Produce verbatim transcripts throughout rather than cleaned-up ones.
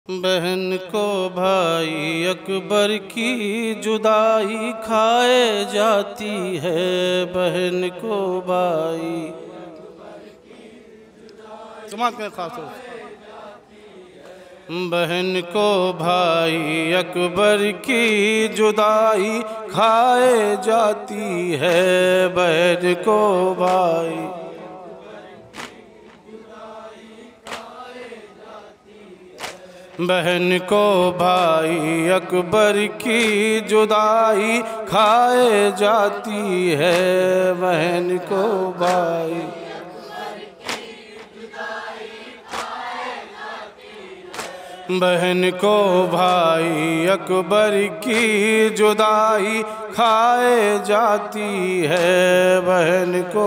बहन को भाई अकबर की जुदाई खाए जाती है। बहन को भाई समाज में खास बहन को भाई अकबर की जुदाई खाए जाती है। बहन को भाई बहन को भाई अकबर की जुदाई खाए जाती है। बहन को भाई बहन को भाई अकबर की जुदाई खाए जाती है। बहन को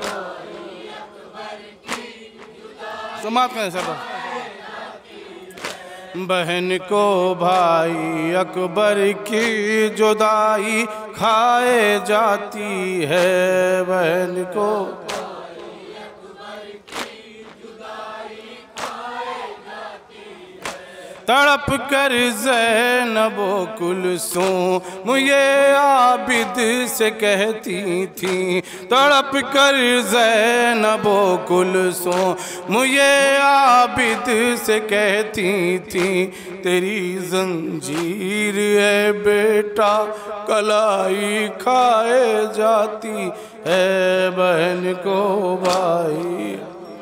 समाप्त करें सब। बहन को भाई अकबर की जुदाई खाए जाती है। बहन को तड़प कर ज़ैनबो कुलसूम ये आबिद से कहती थी। तड़प कर ज़ैनबो कुलसूम ये आबिद से कहती थी। तेरी जंजीर है बेटा कलाई खाए जाती है। बहन को भाई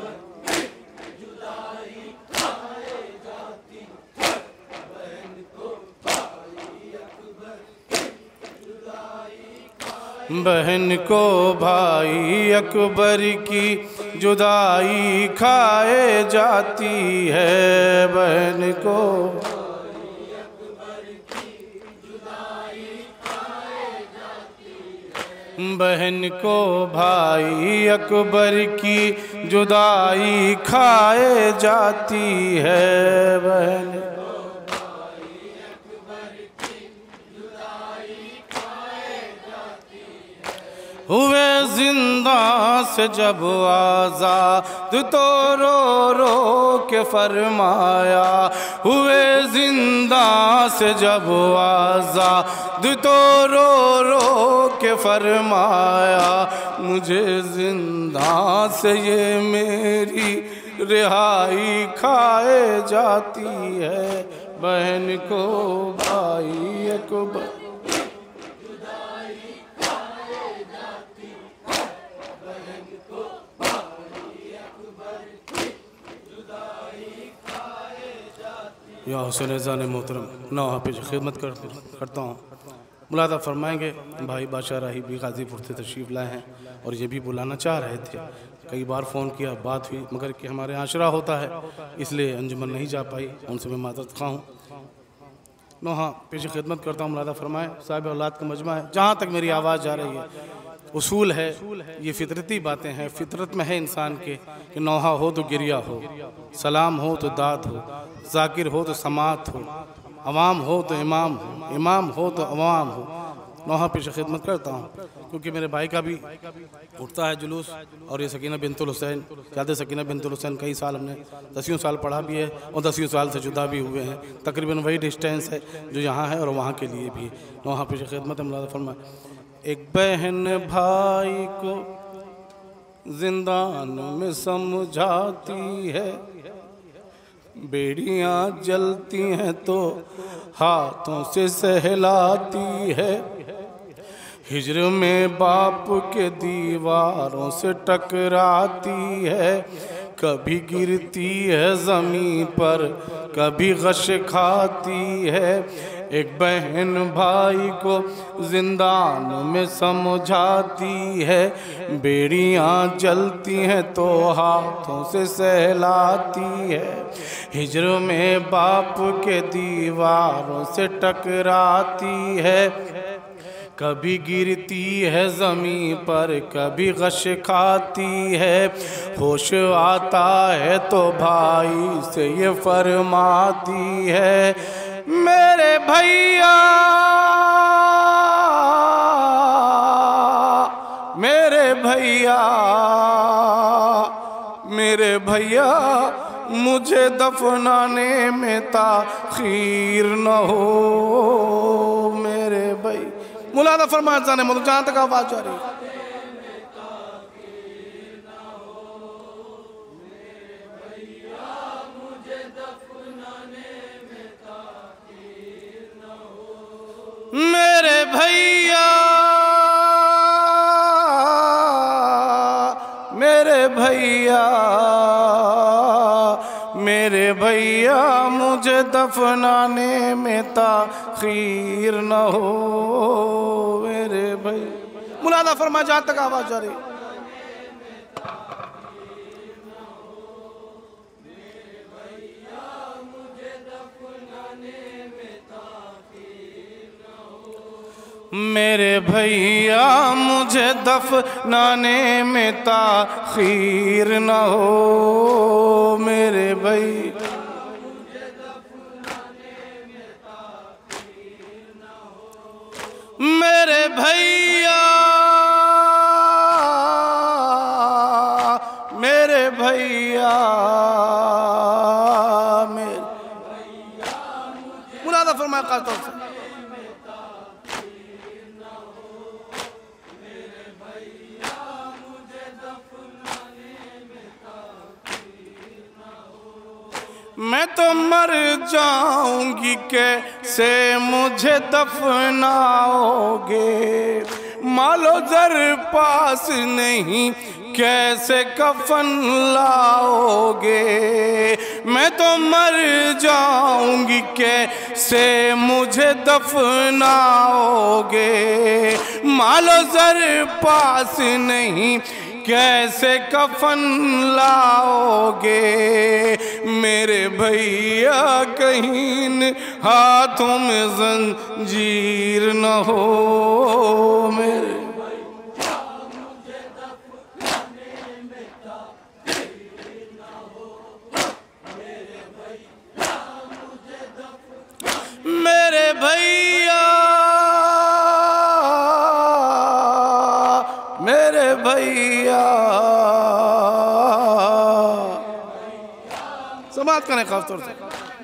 बहन को भाई अकबर की जुदाई खाए जाती है। बहन को बहन को भाई अकबर की जुदाई खाए जाती है। बहन हुए जिंदा से जब आज़ाद तो रो रो के फरमाया। हुए जिंदा से जब आज़ाद तो रो रो के फरमाया। मुझे जिंदा से ये मेरी रिहाई खाए जाती है। बहन को भाई अकबर या हुसैन ज़ान मोहतरम नौ हाफिज खिदमत कर, करता हूँ। मुलादा फरमाएंगे भाई बादशाह राही भी गाज़ीपुर से तशरीफ़ लाए हैं और ये भी बुलाना चाह रहे थे। कई बार फ़ोन किया, बात हुई, मगर कि हमारे आशरा होता है इसलिए अंजुमन नहीं जा पाई। उनसे मैं माज़रत ख़्वाह हूँ। नौ हाँ पेश खिदमत करता हूँ। मुलादा फरमाएँ साहिब औलाद का मजमा है। जहाँ तक मेरी आवाज़ जा रही है उसूल है, ये फितरती बातें हैं। फितरत में है इंसान के कि नौहा हो तो गिरिया हो, सलाम हो तो दाद हो, जाकिर हो तो समात हो, अवाम हो तो इमाम हो, इमाम हो तो अवाम हो। नौहा पेश खिदमत करता हूँ क्योंकि मेरे भाई का भी उठता है जुलूस। और ये सकीना बिनतुल हुसैन, ज़्यादा सकीना बिनतुल हुसैन कई साल हमने दसियों साल पढ़ा भी है और दसियों साल से जुदा भी हुए हैं। तकरीबन वही डिस्टेंस है जो यहाँ है और वहाँ के लिए भी। नौहा पेश खिदमत मुलादा फरमा। एक बहन भाई को जिंदान में समझाती है। बेड़ियाँ जलती हैं तो हाथों से सहलाती है। हिज्र में बाप के दीवारों से टकराती है। कभी गिरती है ज़मीन पर, कभी गश खाती है। एक बहन भाई को जिंदान में समझाती है। बेड़ियाँ जलती हैं तो हाथों से सहलाती है। हिज्र में बाप के दीवारों से टकराती है। कभी गिरती है ज़मीन पर, कभी गश खाती है। होश आता है तो भाई से ये फरमाती है। मेरे भैया मेरे भैया मेरे भैया मुझे दफनाने में ताखीर न हो मेरे भाई। मुलादा फरमाया जाने मतलब जहाँ तक आवाज जा रही है। मेरे भैया मेरे भैया मेरे भैया मुझे दफनाने में ताखीर न हो मेरे भैया। मुलादा फरमा जहाँ तक आवाज जा रही। मेरे भैया मुझे दफनाने में ताखीर न हो मेरे भैया। मेरे भैया मेरे भैया मेरे मुलादा फरमाया खास तौर से। मैं तो मर जाऊंगी कैसे मुझे दफनाओगे, मालो जर पास नहीं कैसे कफन लाओगे। मैं तो मर जाऊंगी कैसे मुझे दफनाओगे, मालो जर पास नहीं कैसे कफन लाओगे। मेरे भैया कहीं हाथों में जंजीर न हो मेरे। मेरे भैया मेरे भैया समाज करें खास तौर से।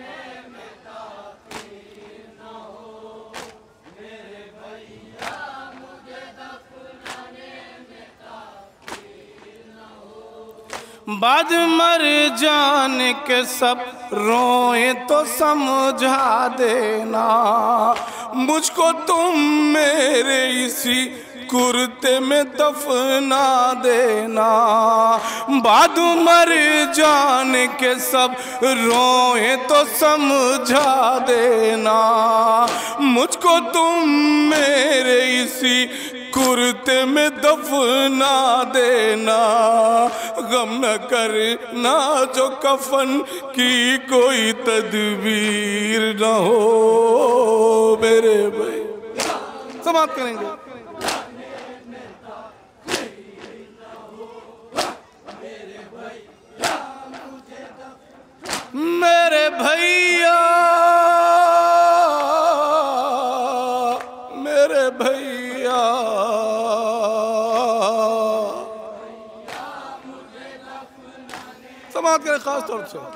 बाद मर जाने के सब रोए तो समझा देना, मुझको तुम मेरे इसी कुर्ते में दफना देना। बाद मर जाने के सब रोए तो समझा देना, मुझको तुम मेरे इसी कुर्ते में दफना देना। गम न करना जो कफन की कोई तदबीर न हो मेरे भाई। समाप्त करेंगे। मेरे भैया मेरे भैया समाज के खास तौर से।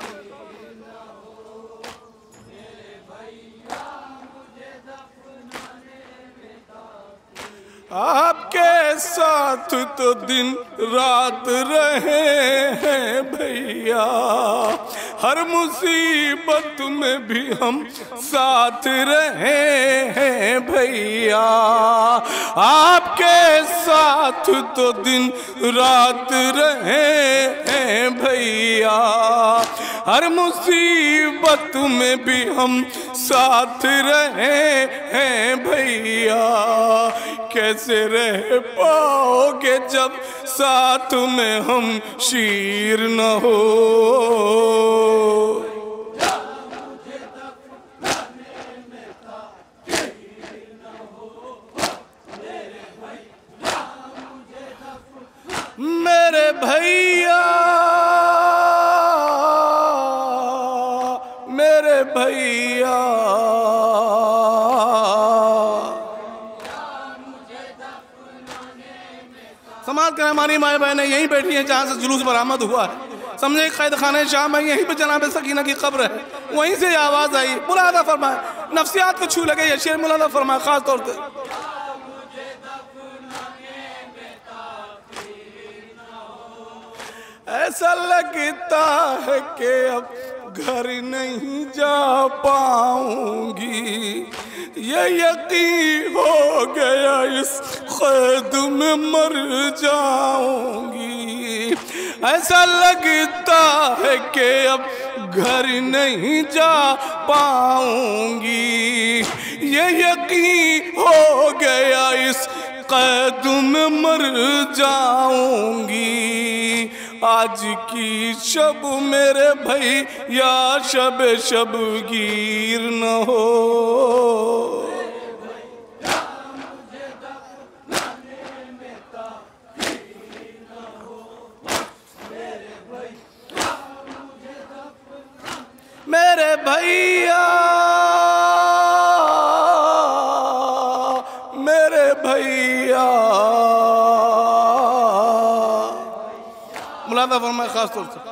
आपके साथ तो दिन रात रहे हैं भैया, हर मुसीबत में भी हम साथ रहे हैं भैया। आपके साथ तो दिन रात रहे हैं भैया, हर मुसीबत में भी हम साथ रहे हैं भैया। कैसे रह पाओगे जब साथ में हम शीर न हो। मेरे भैया मेरे भैया समाज कर हमारी माए बहनें यहीं बैठी हैं जहाँ से जुलूस बरामद हुआ है। समझे कैद खाने शाम है, यहीं पे जनाब सकीना की कब्र है, वहीं से आवाज़ आई। मुलादा फरमाए, नफ्सियात को छू लगे ये शेर मुलादा फरमाए ख़ास तौर से। ऐसा लगता है कि अब घर नहीं जा पाऊंगी, ये यकीन हो गया इस क़ैद में मर जाऊंगी। ऐसा लगता है कि अब घर नहीं जा पाऊंगी, ये यकीन हो गया इस क़ैद में मर जाऊंगी। आज की शब मेरे भैया शब शबगीर न हो। मेरे भैया मेरे भैया मुलादा फरमाए खास तौर से।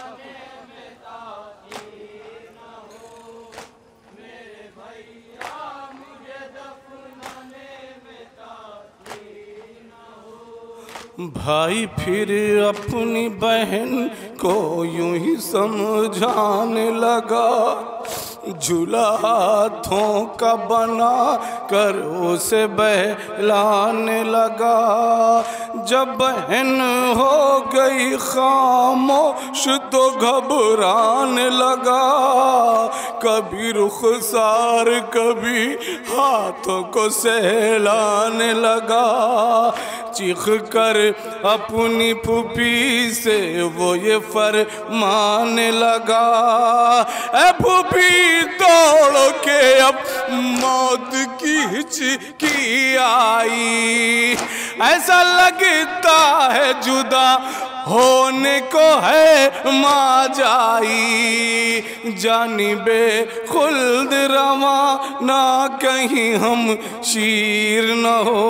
भाई फिर अपनी बहन को यूं ही समझाने लगा, झूला हाथों का बना कर उसे बहलाने लगा। जब बहन हो गई खामोश तो घबराने लगा, कभी रुखसार कभी हाथों को सहलाने लगा। चीख कर अपनी फूफी से वो ये फरमाने लगा, ए फूफी दौड़ के अब मौत की हिचकी आई। ऐसा लगता है जुदा होने को है माँ जाई, जानिबे खुल्द रवा ना कहीं हम शीर न हो।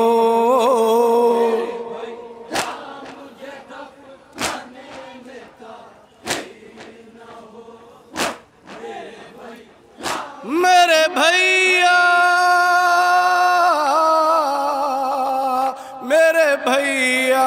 मेरे भैया मेरे भैया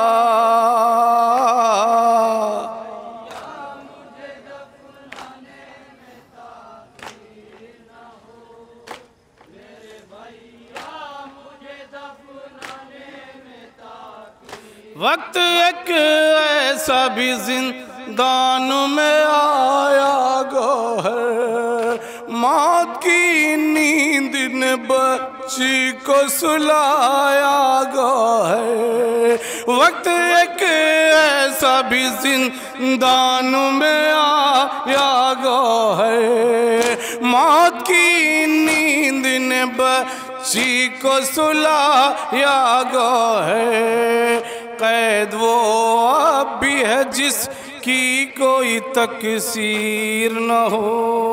वक्त एक ऐसा भी जिंदान में आया गोहर, मौत की नींद ने बच्ची को सुलाया गोहर। वक्त एक ऐसा भी जिंदान में आया गोहर, मौत की नींद ने बच्ची को सुलाया गोहर। कैद वो अब भी है जिसकी कोई तकसीर न हो।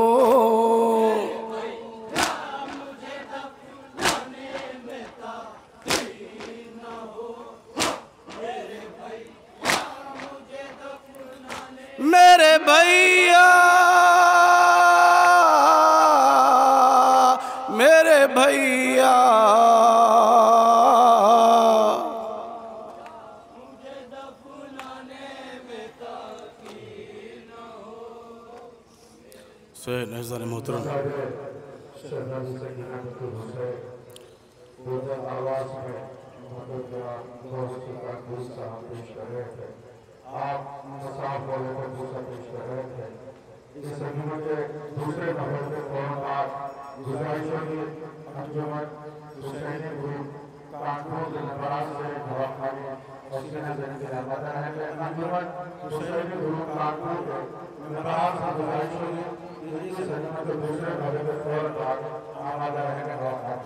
मेरे भैया मेरे भैया से नज़र मोहतरम आप मसाफ वाले को दूसरा पेश कर रहे थे। इस सदीयों के दूसरे नंबर पे फौरन आप गुजारिश होगी अंजुमन हुसैनी ग्रुप कानपुर के नवाज से नवाखानी और सीना देने के लिए मदद है कि अंजुमन हुसैनी ग्रुप कानपुर के नवाज से गुजारिश होगी इस सदीयों के दूसरे नंबर पे फौरन आप आमादा रहेंगे नवाखानी।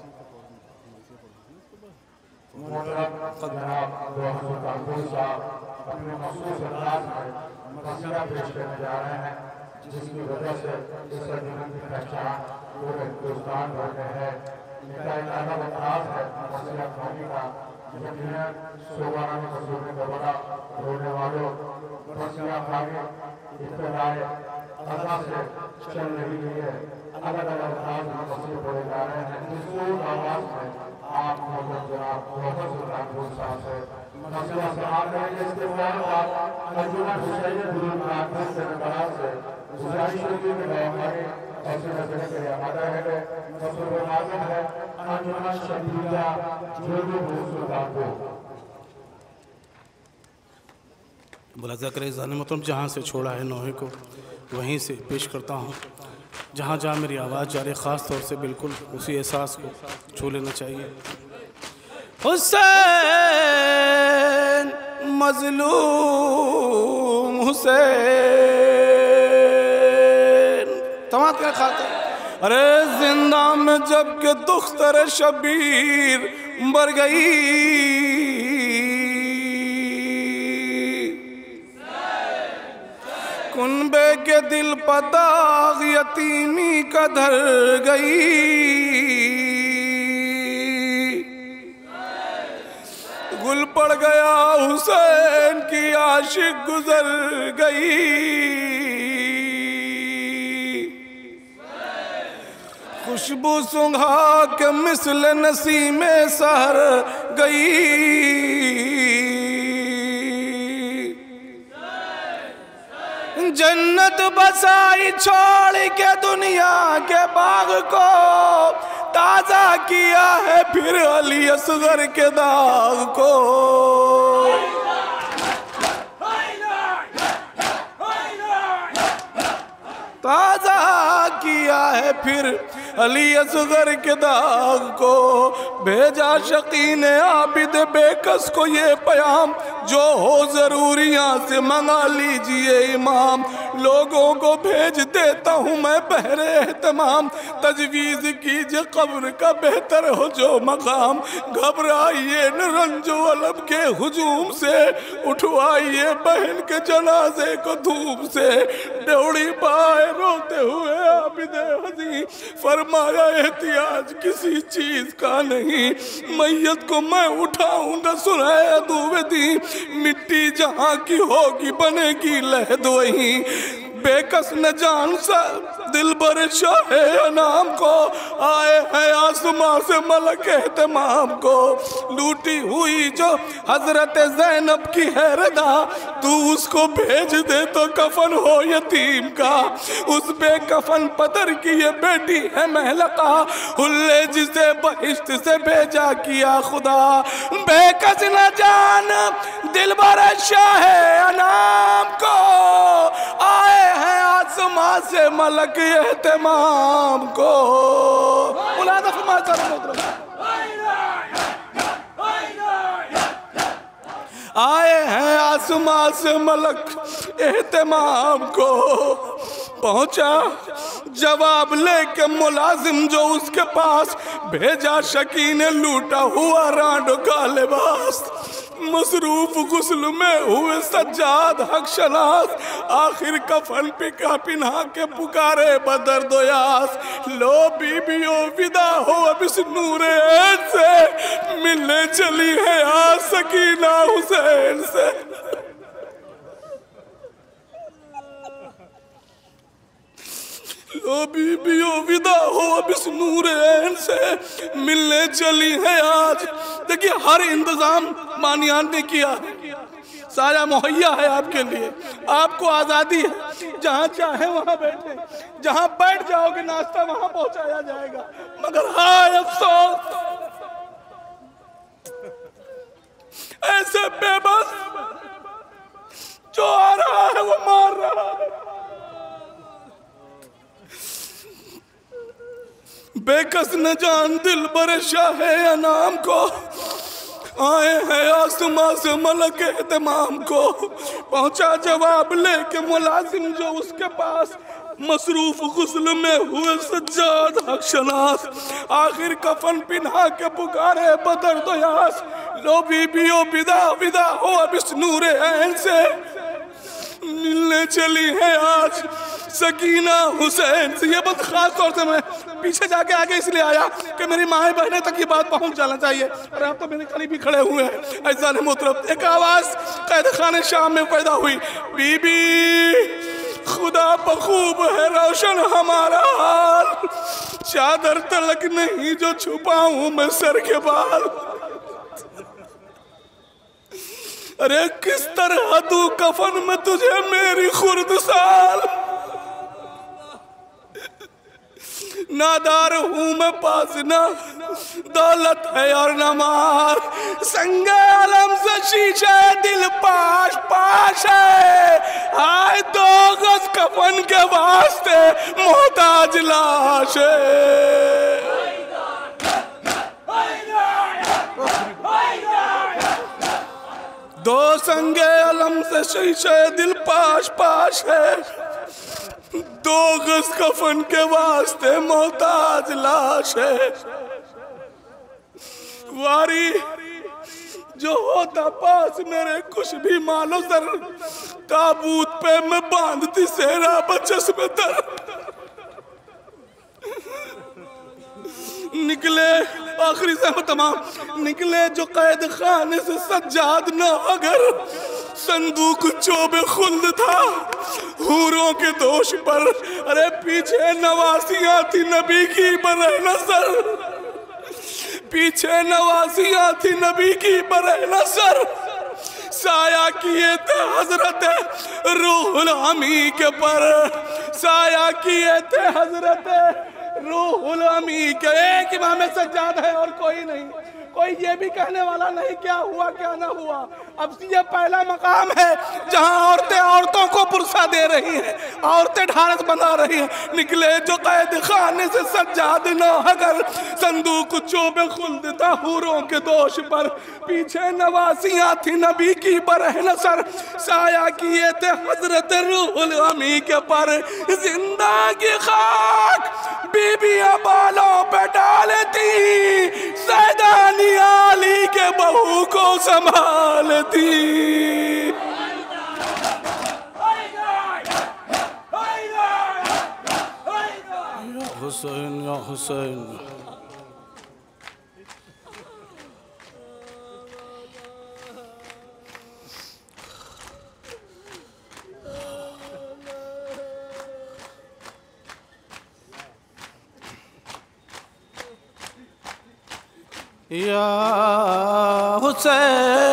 मोहतरम जनाब डॉक्टर कानपुर साहब अपने मखसूस अंदाज में मसला पेश करने जा रहे हैं, जिसकी वजह से इस सदीयों की पहचान पूरे हिंदुस्तान भर में है। इनका एक अलग अंदाज है मसला खाने का, जमीन सोबाना में मजदूर ने बड़ा रोने वालों रसिया खागे इब्तिदाए अज़ा से चल रही है। अलग अलग राज मस्जिद पढ़े जा रहे हैं। इस आवाज में आप मोहम्मद जनाब मोहम्मद सुल्तान भूल साहब से मसला सवाल करेंगे। इसके बाद अंजुमन हुसैन दुरूद प्रार्थना से नवाज से गुजारिश होगी कि मैं हमारे ऐसे नजर के लिए आमादा है कि मसला मालूम है अंजुमन शदीदा जोड़ो भूल सुल्तान को बुलाजा करे जाने मतलब जहाँ से छोड़ा है नोहे को वहीं से पेश करता हूँ। जहाँ जहाँ मेरी आवाज़ जा रही ख़ास तौर से बिल्कुल उसी एहसास को छू लेना चाहिए। हुसैन मजलूम हुसैन तमाम क्या खाता अरे जिंदा में जब के दुख्तर शबीर मर गई कुनबे के दिल पदाग यतीमी का धर गई गुल पड़ गया हुसैन की आशिक गुजर गई खुशबू सुंघा के मिसल नसीमे सहर गई जन्नत बसाई छोड़ के दुनिया के बाग को ताजा किया है फिर अली असगर के दाग को ताजा किया है फिर अली असगर के दाग को भेजा शकीन आबिद बेकस को ये पैगाम जो हो जरूरी यहाँ से मंगा लीजिए इमाम लोगों को भेज देता हूँ मैं बहरे एहतमाम तजवीज़ कीजिए कब्र का बेहतर हो जो मकाम घबराइए न रंजो अलम के हुजूम से उठवाइए बहन के जनाजे को धूप से दौड़ी पाए रोते हुए आबिद हज़ी फरमाया एहतियाज किसी चीज का नहीं मैयत को मैं उठाऊंगा सुनाया दूवदी मिट्टी जहाँ की होगी बनेगी लहद वहीं बेकस न जान सा दिल बर शाह नाम को आए हैं आसमां से मलक एहतमाम को लूटी हुई जो हजरत ज़ैनब की है रदा तू उसको भेज दे तो कफन हो यतीम का उस बेकफन पदर की ये बेटी है महलका हुल्ले जिसे बहिश्त से भेजा किया खुदा बेकस न जान दिल बर शाह नाम को आए है आसमां से मलक एहतमाम को आए हैं आसमां से मलक एहतमाम को पहुंचा जवाब लेके मुलाजिम जो उसके पास भेजा शकी ने लूटा हुआ रांडो का लिबास मसरूफ गुस्ल में हुए सज्जाद हक शनास आखिर कफन पिका पिन्हा के पुकारे बदर दोयास लो बीबियो विदा हो अब इस नूरे से मिलने चली है आज सकीना हुसैन से लो बीबियो विदा हो अब इस नूर ऐन से मिलने चली है आज। देखिए हर इंतजाम बानियान ने किया है सारा मुहैया है आपके लिए आपको आज़ादी है जहाँ चाहे वहाँ बैठे जहाँ बैठ जाओगे नाश्ता वहाँ पहुँचाया जाएगा मगर हाय अफसोस ऐसे बेबस जो आ रहा है वो मार रहा है बेकस न जान दिल बर शाह नाम को आए हैं आसमां से मलक एहतमाम को पहुंचा जवाब लेके मुलाजिम जो उसके पास मसरूफ गुस्ल में हुए सज्जाद हक शनास आखिर कफन पिन्हा के पुकारे बदर दोयास लो बीबियो विदा विदा हो अब इस नूरे ऐन से मिलने चली है आज सकीना हुसैन से। ये बात खास तौर से मैं पीछे जाके आगे इसलिए आया कि मेरी माएँ बहनें तक ये बात पहुंच जाना चाहिए। और आप तो मेरे करीब भी खड़े हुए हैं। ऐसा ने मोहतरम एक आवाज़ कैद खाने शाम में पैदा हुई, बीबी खुदा बखूब है रोशन हमारा हाल, चादर तलक नहीं जो छुपाऊं मैं सर के बाल। अरे किस तरह दूं कफन में तुझे मेरी खुर्द साल, नादार हूं मैं पास ना दौलत है और न माल, संगे आलम से शीशे दिल पाश पाश है, आए दो गज कफन के वास्ते मोहताज लाश है। दो संगे आलम से शीशे दिल पाश पाश है, दो गज कफन के वास्ते मोहताज लाश है। वारी जो होता पास मेरे कुछ भी मानो सर, ताबूत पे मैं बांधती सेहरा बचस में तर। निकले आखिरी से तमाम निकले जो कैद खाने से सज्जाद न अगर, संदूक चोबे खुल्द था हूरों के दोष पर। अरे पीछे नवासियां थी नबी की बरह नसर, पीछे नवासियां थी नबी की बरह नसर, साया किए थे हजरत रूहुल अमी के पर, साया किए थे हजरत रूहुल अमी के। एक इमाम सज्जाद है और कोई नहीं। कोई ये भी कहने वाला नहीं क्या हुआ क्या ना हुआ। अब ये पहला मकाम है जहां औरतें औरतों को पुरसा दे रही हैं, औरतें ढारस बना रही हैं। निकले जो कैद खाने से सज्जाद न अगर, संदूक चोबे खुल्द था हूरों के दोष पर। पीछे नवासियां थी नबी की बरह नसर, साया किए थे हजरत रूहुल अमी के पर। जिंदा की खाक बीबियां बालों पे डालती, सैदानी आली के बहू को संभालती। या हुसैन या हुसैन, या हुसैन